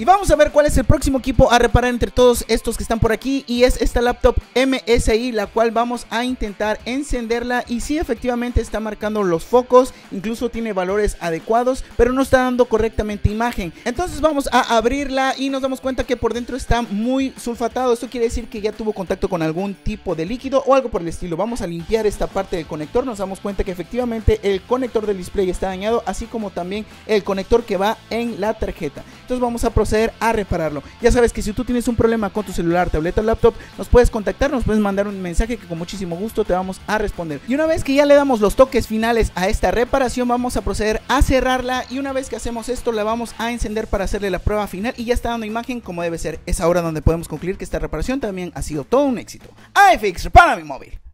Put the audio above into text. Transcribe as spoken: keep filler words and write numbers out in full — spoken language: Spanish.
Y vamos a ver cuál es el próximo equipo a reparar entre todos estos que están por aquí. Y es esta laptop M S I, la cual vamos a intentar encenderla. Y sí, efectivamente está marcando los focos, incluso tiene valores adecuados, pero no está dando correctamente imagen. Entonces vamos a abrirla y nos damos cuenta que por dentro está muy sulfatado. Esto quiere decir que ya tuvo contacto con algún tipo de líquido o algo por el estilo. Vamos a limpiar esta parte del conector. Nos damos cuenta que efectivamente el conector del display está dañado, así como también el conector que va en la tarjeta. Entonces vamos a proceder a repararlo. Ya sabes que si tú tienes un problema con tu celular, tableta o laptop, nos puedes contactar, nos puedes mandar un mensaje que con muchísimo gusto te vamos a responder. Y una vez que ya le damos los toques finales a esta reparación, vamos a proceder a cerrarla. Y una vez que hacemos esto, la vamos a encender para hacerle la prueba final. Y ya está dando imagen como debe ser. Es ahora donde podemos concluir que esta reparación también ha sido todo un éxito. iFix, repara mi móvil.